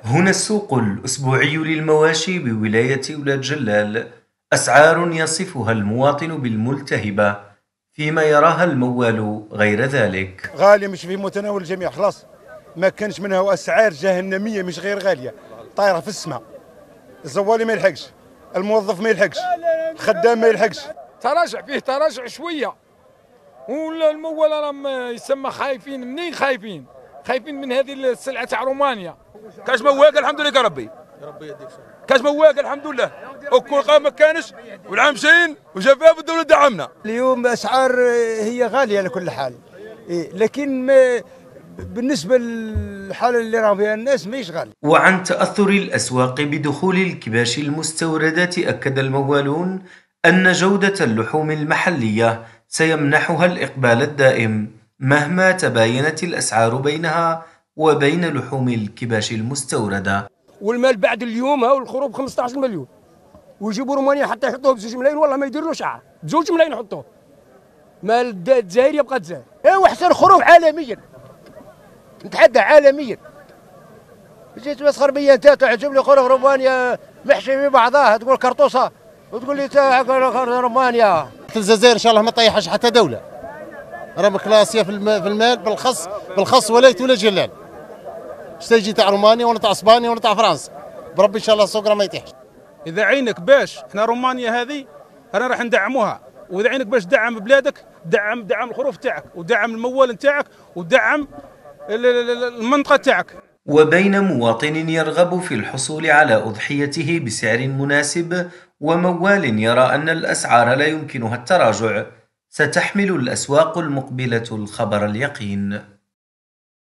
هنا السوق الأسبوعي للمواشي بولاية ولاد جلال، أسعار يصفها المواطن بالملتهبة، فيما يراها الموال غير ذلك. غالية مش في متناول الجميع، خلاص ما كانش منها، وأسعار جهنمية مش غير غالية، طايرة في السماء. الزوالي ما يلحقش، الموظف ما يلحقش، الخدام ما يلحقش. تراجع فيه تراجع شوية، والموال راهم يسمى خايفين. منين خايفين؟ خايفين من هذه السلعة تاع رومانيا. كاش مواقع الحمد لله ربي كاش مواقع الحمد لله، وكل قام ما كانش والعام جايين وشباب الدولة دعمنا. اليوم اسعار هي غاليه على كل حال، لكن ما بالنسبه للحاله اللي راهم فيها الناس ماهيش غالي. وعن تأثر الأسواق بدخول الكباش المستوردة أكد الموالون أن جودة اللحوم المحلية سيمنحها الإقبال الدائم مهما تباينت الأسعار بينها وبين لحوم الكباش المستوردة. والمال بعد اليوم هاو الخروف 15 مليون، ويجيبوا رومانيا حتى يحطوه ب2 ملايين، والله ما يديروا شعر ب2 ملايين يحطوه. مال الجزائر يبقى الجزائر. ايوا احسن خروف عالميا، نتحدى عالميا. جيت تمسخر بيا انت، تعجب لي خروف رومانيا محشي في بعضها، تقول كرطوسه وتقول لي رومانيا. الجزائر ان شاء الله ما طيحش حتى دوله، راهم كلاسيه في المال بالخص ولا جلال. تجي تاع رومانيا ولا تاع اسبانيا ولا تاع فرنسا، بربي ان شاء الله السوق ما يطيحش. اذا عينك باش احنا رومانيا هذه انا راح ندعموها، واذا عينك باش تدعم بلادك دعم الخروف تاعك ودعم الموال تاعك ودعم المنطقه تاعك. وبين مواطن يرغب في الحصول على أضحيته بسعر مناسب وموال يرى أن الأسعار لا يمكنها التراجع، ستحمل الأسواق المقبلة الخبر اليقين.